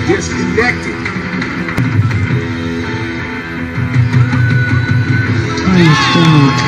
disconnected. Time start.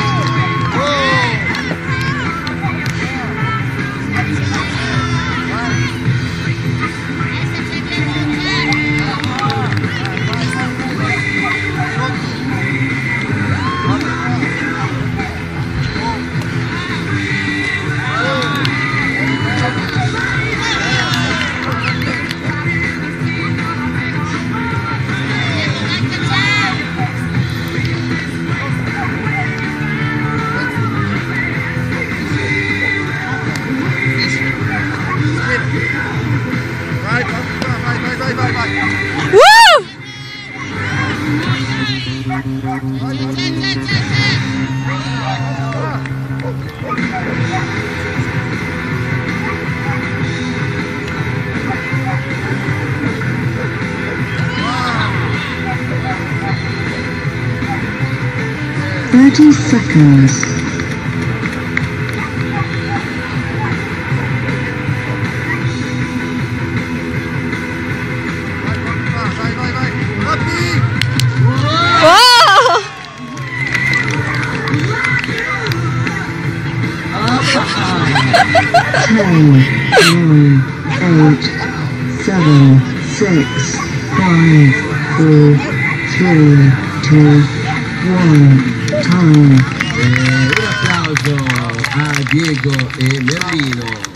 30 seconds. Wow! 10, 9, 8, 7, 6, 5, 4, 3, 2, 1. Time. Un applauso a Diego e Merlino.